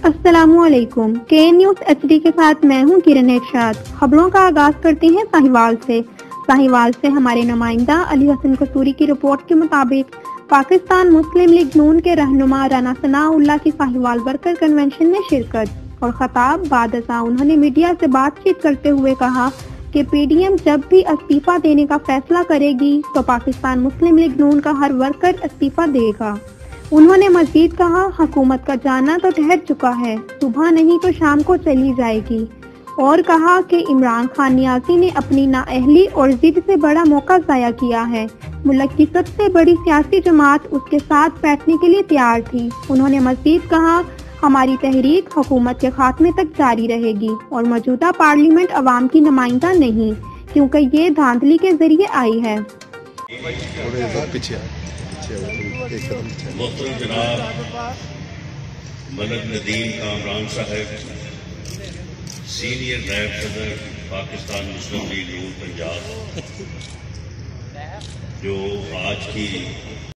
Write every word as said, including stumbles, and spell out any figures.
السلام علیکم، کے نیوز ایچ ڈی کے ساتھ میں ہوں کرن ارشاد۔ خبروں کا آغاز کرتے ہیں ساہیوال سے۔ ساہیوال سے ہمارے نمائندہ علی حسن قصوری کی رپورٹ کے مطابق پاکستان مسلم لیگ نون کے رہنما رانا ثناء کی ساہیوال ورکر کنونشن میں شرکت اور خطاب بعد ازاں انہوں نے میڈیا سے بات چیت کرتے ہوئے کہا کہ پی ڈی ایم جب بھی استعفیٰ دینے کا فیصلہ کرے گی تو پاکستان مسلم لیگ نون کا ہر ورکر استعفیٰ دے گا۔ انہوں نے مزید کہا، حکومت کا جانا تو ٹھہر چکا ہے، صبح نہیں تو شام کو چلی جائے گی، اور کہا کہ عمران خان نیازی نے اپنی نااہلی اور ضد سے بڑا موقع ضائع کیا ہے۔ ملک کی سب سے بڑی سیاسی جماعت اس کے ساتھ بیٹھنے کے لیے تیار تھی۔ انہوں نے مزید کہا، ہماری تحریک حکومت کے خاتمے تک جاری رہے گی اور موجودہ پارلیمنٹ عوام کی نمائندہ نہیں، کیونکہ یہ دھاندلی کے ذریعے آئی ہے۔ محترم جناب ملک ندیم کامران صاحب، سینئر نائب صدر پاکستان مسلم لیگ نون پنجاب، جو آج کی